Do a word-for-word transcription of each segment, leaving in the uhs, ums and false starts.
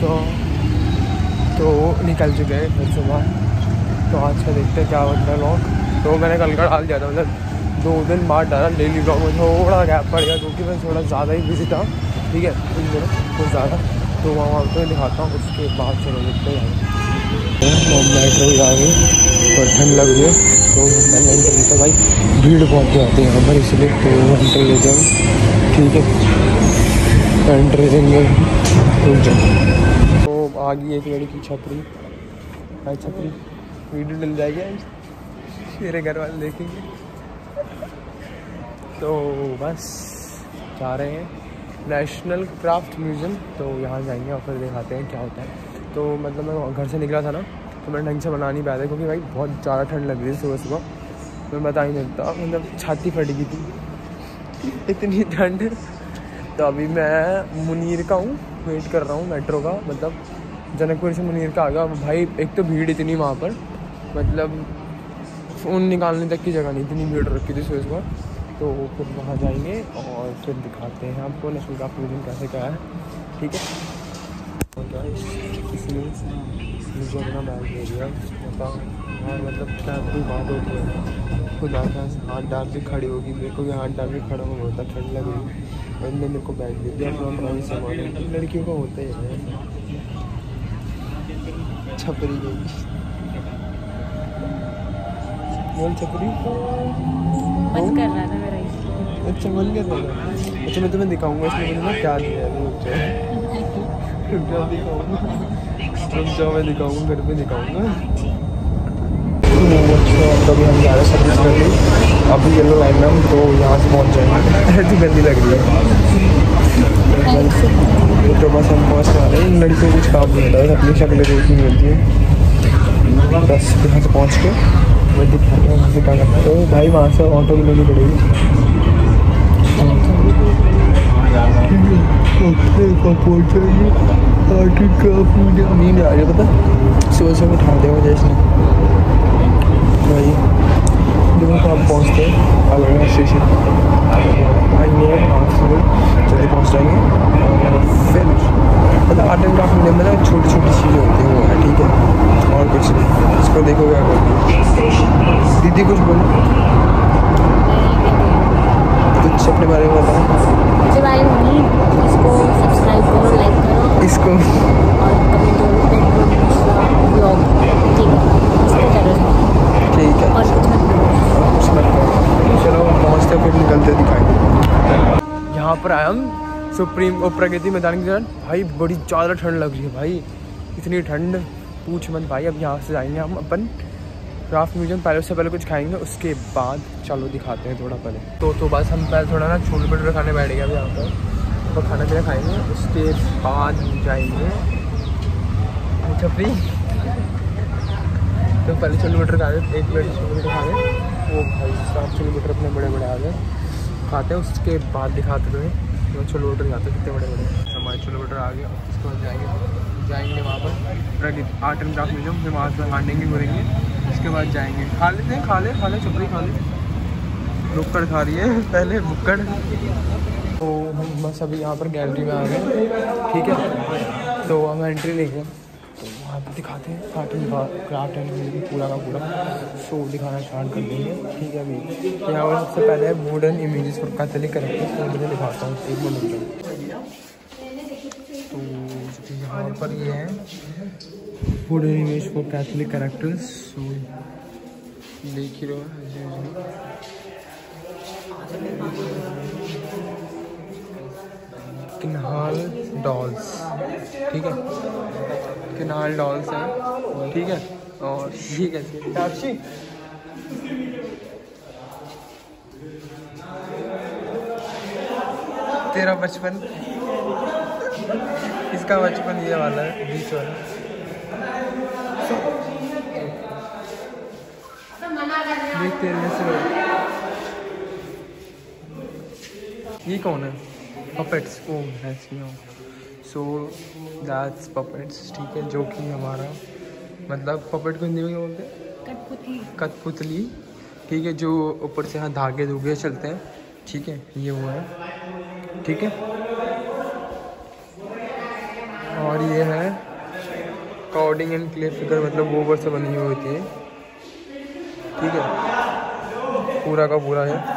सो तो निकल चुके हैं घर से बाहर। तो आज का देखते हैं क्या बनता है व्लॉग। तो मैंने कल का डाल दिया था, मतलब दो दिन बाद डाला डेली व्लॉग में, थोड़ा गैप पड़ गया क्योंकि मैं थोड़ा ज़्यादा ही बिजी था, ठीक है, इन दिनों कुछ ज़्यादा। तो वहाँ वहाँ पर दिखाता हूँ, उसके बाद चलो देखते हैं। मेट्रो आ गई और ठंड लग रही है, तो मैंने एंटर लेते भाई, भीड़ बहुत जाती है यहाँ पर, इसलिए तो एंटर लेते हैं, ठीक है, एंटर लेंगे। तो आ गई एक लड़की छपरी, भाई छपरी वीडियो डल जाएगी मेरे घर वाले देखेंगे। तो बस जा रहे हैं नेशनल क्राफ्ट म्यूज़ियम, तो यहाँ जाएंगे और फिर दिखाते हैं क्या होता है। तो मतलब मैं घर से निकला था ना, तो मैं ढंग से बना नहीं पाया था क्योंकि भाई बहुत ज़्यादा ठंड लग रही थी सुबह सुबह, मैं बता ही नहीं सकता, मतलब छाती फट गई थी इतनी ठंड। तो अभी मैं मुनीर का हूँ, वेट कर रहा हूँ मेट्रो का, मतलब जनकपुर से मुनीर का आ गया भाई। एक तो भीड़ इतनी वहाँ पर, मतलब फ़ोन निकालने तक की जगह नहीं, इतनी भीड़ रखी थी सुबह सुबह। तो फिर वहाँ जाएंगे और फिर दिखाते हैं आपको नेशनल क्राफ्ट म्यूज़ियम कैसे क्या है, ठीक है। इसलिए मुझे अपना बैग दे दिया, बताओ हाँ, मतलब क्या कोई बात होती है, खुद आता हाथ डाल के खड़ी होगी, मेरे को भी हाथ डाल के खड़ा हुआ होता, ठंड लग रही, मैंने मेरे को बैग दे दिया अपना ड्राइंग सामान। लड़कियों का होता ही है, छपरी गई बोल छपरी मन कर रहा था मेरा। अच्छा मन कर रहा था, अच्छा मैं तुम्हें दिखाऊंगा इसमें मैंने क्या दिया है, रुक जाओ दिखाऊंगा, रुक जाओ मैं दिखाऊंगा, घर पे दिखाऊंगा। अच्छा कभी हम जा रहे हैं सर्विस करके, अभी येलो लाइन में हम तो यहाँ से पहुँच जाएंगे। ऐसी गंदी लग रही है तो बस हम पहुँचने वाले हैं। लड़कियों को कुछ काम नहीं होता है, अपनी शक्ल देखनी मिलती है, बस यहाँ से पहुँच के मैं दिखाऊंगा वहाँ से क्या करना है। तो भाई वहाँ से ऑटो भी लेनी पड़ेगी, नींद आ रही है पता, सुबह सुबह उठा देगा मुझे इसने भाई। देखो तो आप पहुँचते हैं अलग स्टेशन आएंगे, पाँच मिनट जल्दी पहुँच जाएंगे। और फिर मतलब आर्ट एंड क्राफ्ट म्यूज़ियम में ना छोटी छोटी चीज़ें होती हैं वो है, ठीक है, और कुछ नहीं। इसको देखो क्या करती दीदी, कुछ बोलो कुछ अपने बारे में बताओ। मुझे भाई नहीं, इसको सब्सक्राइब करो, लाइक करो, इसको और कमेंट करो, ब्लॉग, ठीक है, इसको करो, ठीक है, और कुछ मत करो, कुछ मत करो। चलो पहुँचते फिर निकलते दिखाएंगे। यहाँ पर आया हम सुप्रीम और प्रगति मैदान के दौरान, भाई बड़ी ज़्यादा ठंड लग रही है भाई, इतनी ठंड पूछ मत भाई। अब यहाँ से जाएंगे हम अपन क्राफ्ट म्यूज़ियम, पहले उससे पहले कुछ खाएंगे, उसके बाद चलो दिखाते हैं थोड़ा पहले। तो तो बस हम पहले थोड़ा ना छोले भटूरे खाने बैठ गए अभी यहाँ पर, तो खाना पीना खाएंगे, उसके बाद जाएंगे छपरी। तो पहले छोले भटूरे खा रहे, एक प्लेट छोले भटूरे खा रहे, वो भाई साहब छोले भटूरे अपने बड़े बड़े आ गए, खाते हैं, उसके बाद दिखाते हुए तो छोले भटूरे खाते कितने बड़े बड़े हमारे छोले भटूरे आ गए। उसके बाद जाएंगे जाएंगे वहाँ पर Pragati art and craft museum, फिर वहाँ से हांडेंगे घूरेंगे, उसके बाद जाएंगे खा लेते हैं, खा ले खा ले छपरी खा ले, बुक्कड़ खा रही है पहले बुक्कड़। तो हम बस अभी यहाँ पर गैलरी में आ गए, ठीक है, तो हम एंट्री लेंगे, तो वहाँ पर दिखाते हैं art and craft and museum पूरा का पूरा शो दिखाना स्टार्ट कर देंगे, ठीक है। अभी यहाँ पर सबसे पहले है wooden images for Catholic characters, तो मुझे दिखाता हूँ एक मिनट। तो यहाँ पर ये है wooden image for Catholic characters, so देख ही रहो किन्हाल डॉल्स, ठीक है, किन्हाल डॉल्स हैं, ठीक है। और ये कैसे साक्षी तेरा बचपन, इसका बचपन ये वाला है बीच वाला, देख तेरे जैसे। ये कौन है? Puppets, oh so that's puppets, ठीक है, जो कि हमारा मतलब पपेट को हिंदी में क्या बोलते हैं? कठपुतली, कठपुतली, ठीक है, जो ऊपर से यहाँ धागे धुगे चलते हैं, ठीक है, ये वो है, ठीक है। और ये है कॉर्डिंग एंड क्ले फिगर, मतलब गोबर से बनी हुई होती है, ठीक है, पूरा का पूरा है।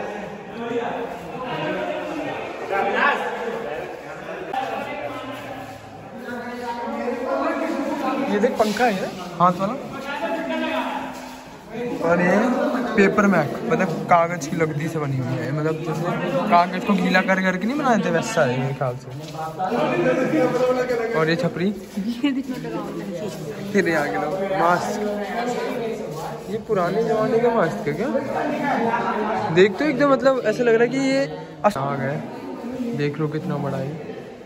ये देख पंखा है हाथ वाला, और ये पेपर मैक, मतलब कागज़ की लकड़ी से बनी हुई है, मतलब जैसे कागज़ को गीला कर करके नहीं बनाते वैसा है मेरे ख्याल से। और ये छपरी, फिर ये आगे लोग मास्क, ये पुराने ज़माने का मास्क है क्या? देख तो एकदम मतलब ऐसा लग रहा है कि ये आ गए। देख लो कितना बड़ा है,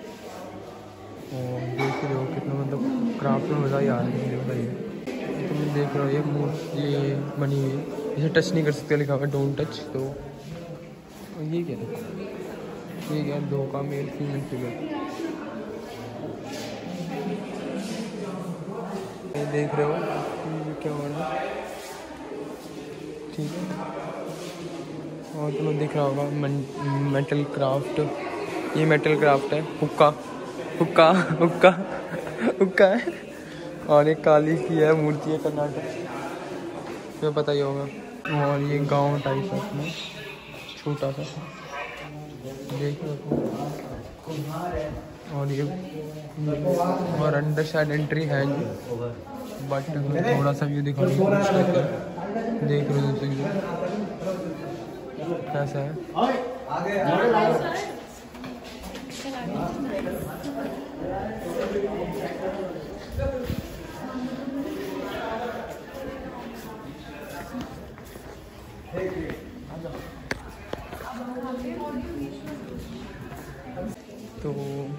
और देख लो कितना मतलब क्राफ्ट में मज़ा ही आ रहा है मुझे, बताइए। तुम देख रहे हो ये मूर्ति ये बनी हुई है, इसे टच नहीं कर सकते, लिखा हुआ डोंट टच। तो ये क्या है, ये क्या दो का मेल फीमेल फिगर, ये देख रहे हो ये क्या हो रहा है, ठीक है। और तुम्हें दिख रहा होगा मेटल क्राफ्ट, ये मेटल क्राफ्ट है, हुक्का हुक्का हुक्का हुक्का है। और एक काली की है मूर्ति है कर्नाटक, तुम्हें पता ही होगा। और ये गांव टाइप है अपना छोटा सा, देख लो। और ये और अंदर शायद एंट्री है नहीं, बट थोड़ा सा व्यू दिखाने की कोशिश करते हैं। देख लो दोस्तों कैसा है। तो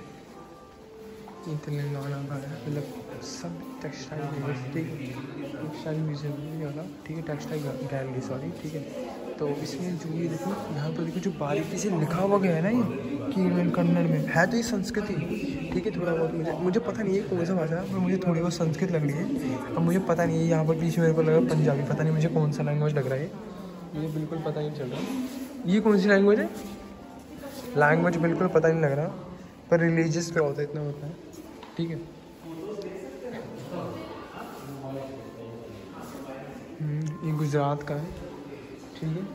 तेलंगाना का है, मतलब सब टेक्सटाइल यूनिवर्सिटी टेक्सटाइल म्यूजियम वाला, ठीक है, टेक्सटाइल गैलरी सॉरी, ठीक है। तो इसमें जो ये देखो यहाँ पर देखो जो बारीकी से लिखा हुआ गया है ना, ये कि कन्नड़ में है, तो ये संस्कृत ही, ठीक है। थोड़ा बहुत मुझे मुझे पता नहीं है कौन सा भाषा है, पर मुझे थोड़ी बहुत संस्कृत लग रही है। अब मुझे पता नहीं है, यहाँ पर पीछे मेरे को लगा पंजाबी, पता नहीं मुझे कौन सा लैंग्वेज लग रहा है, मुझे बिल्कुल पता नहीं चल रहा ये कौन सी लैंग्वेज है। लैंग्वेज बिल्कुल पता नहीं लग रहा, पर रिलीजियस पे होता है, इतना होता है, ठीक है। ये गुजरात का है, ठीक है।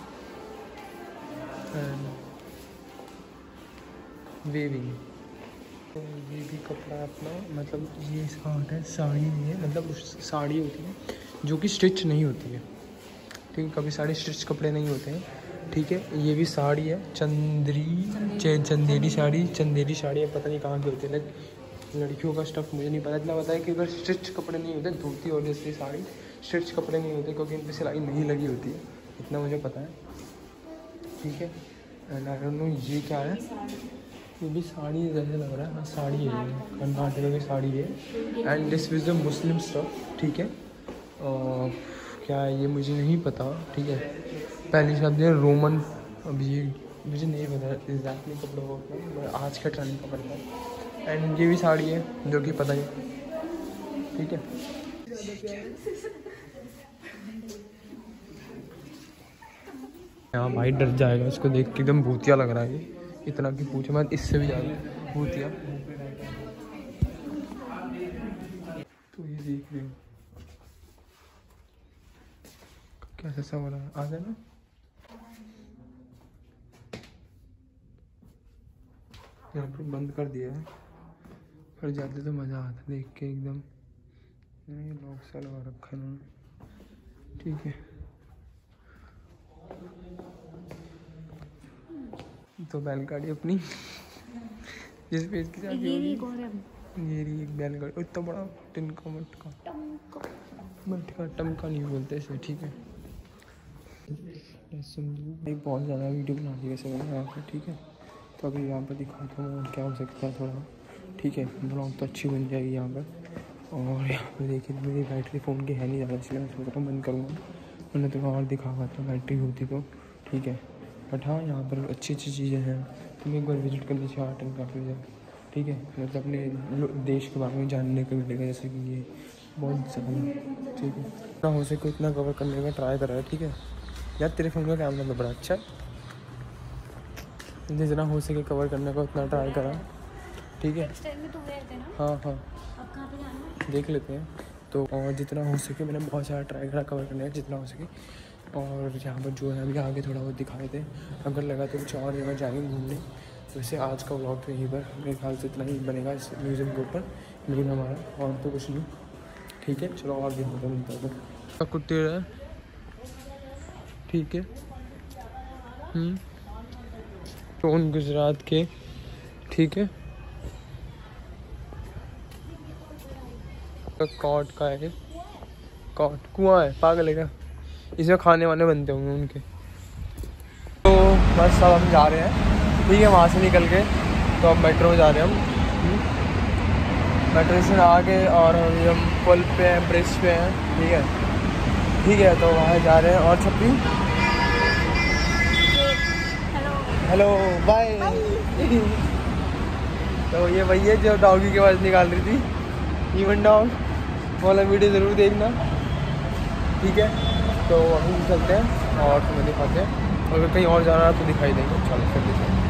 वेविंग, तो ये भी कपड़ा अपना, मतलब ये शर्ट है, साड़ी नहीं है, मतलब साड़ी होती है जो कि स्टिच नहीं होती है, ठीक है। कभी साड़ी स्टिच कपड़े नहीं होते हैं, ठीक है। ये भी साड़ी है, चंद्री चंदेरी साड़ी, चंदेरी साड़ी है, पता नहीं कहाँ की होती है, लाइक लड़कियों का स्टफ मुझे नहीं पता, इतना पता है कि अगर स्टिच कपड़े नहीं होते, धोती और जैसे साड़ी स्टिच कपड़े नहीं होते क्योंकि इन पर सिलाई नहीं लगी होती है, इतना मुझे पता है, ठीक है। एंड आई डोंट नो ये क्या है, ये भी साड़ी जैसे लग रहा है, हाँ साड़ी है, कर्नाटक की साड़ी है। And this is the Muslim stuff, ठीक है। और क्या है ये मुझे नहीं पता, ठीक है। पहली शब्द है रोमन, अब ये मुझे नहीं पता एग्जैक्टली कपड़ों का, आज का ट्रेंड का पड़ता है। एंड ये भी साड़ी है जो कि पता ही, ठीक है। हाँ भाई डर जाएगा इसको देख के, एकदम भूतिया लग रहा है ये, इतना कि पूछे मत, इससे भी ज़्यादा भूतिया। तो ये देख रहे हो कैसा सा हो रहा है, आ जाना। यहाँ पर बंद कर दिया है, पर जाते तो मज़ा आता देख के एकदम। नहीं लॉक सा लगा रखा है, ठीक है। तो बैलगाड़ी अपनी जिस पे इसकी शादी होगी, ये रही एक बैलगाड़ी, इतना बड़ा टिनका मटका मटका टमका नहीं बोलते इसे, ठीक है। एक बहुत ज़्यादा वीडियो बना दी वैसे मैंने यहाँ पर, ठीक है। तो अभी यहाँ पर दिखाता हूँ और क्या हो सकता है थोड़ा, ठीक है। ब्लॉग तो अच्छी बन जाएगी यहाँ पर। और यहाँ पर देखिए मेरी बैटरी फ़ोन की है नहीं ज़्यादा, इसलिए मैं सोच रहा हूँ बंद करूँगा, मैंने तो और दिखा हुआ था बैटरी होती तो, ठीक है। बट हाँ यहाँ पर अच्छी अच्छी चीज़ें हैं, तुम एक बार विजिट कर लीजिए आर्ट एंड क्राफ्ट म्यूजियम, ठीक है। मतलब अपने देश के बारे में जानने को मिलेगा, जैसे कि ये बहुत ज़्यादा, ठीक है। जितना हो सके इतना कवर करने का ट्राई करा है, ठीक है। यार तेरे फ़ोन का कैमरा तो बड़ा अच्छा है, जितना हो सके कवर करने का उतना ट्राई करा, ठीक है। नेक्स्ट टाइम में तो गए थे ना। हाँ हाँ अब कहाँ पे जाना है? देख लेते हैं। तो और जितना हो सके मैंने बहुत सारा ट्राई करा कवर करने का जितना हो सके, और यहाँ पर जो है अभी आगे थोड़ा बहुत दिखाए थे, अगर लगा तो कुछ और जगह जाएंगे घूमने। वैसे आज का व्लॉग तो यहीं पर मेरे ख्याल से इतना ही बनेगा इस म्यूज़ियम के ऊपर, मेन हमारा, और तो कुछ नहीं। ठीक है चलो आगे होता मिलता है कुत्ते है। ठीक है टोन गुजरात के। ठीक है कॉट का है, कॉट कुआं है, पागल है क्या? इसमें खाने वाने बनते होंगे उनके। तो बस सब हम जा रहे हैं, ठीक है, वहाँ से निकल के तो अब मेट्रो में जा रहे हैं हम। मेट्रो स्टेशन आ गए और अभी हम पुल पे हैं, ब्रिज पे हैं। ठीक है ठीक है तो वहाँ जा रहे हैं। और छप्पी हेलो हेलो बाय। तो ये वही है जो डॉगी की आवाज़ निकाल रही थी, इवन डॉग वाला वीडियो ज़रूर देखना। ठीक है तो अभी चलते हैं और तुम्हें दिखाते हैं, अगर कहीं और जाना है तो दिखाई देंगे। चलो फिर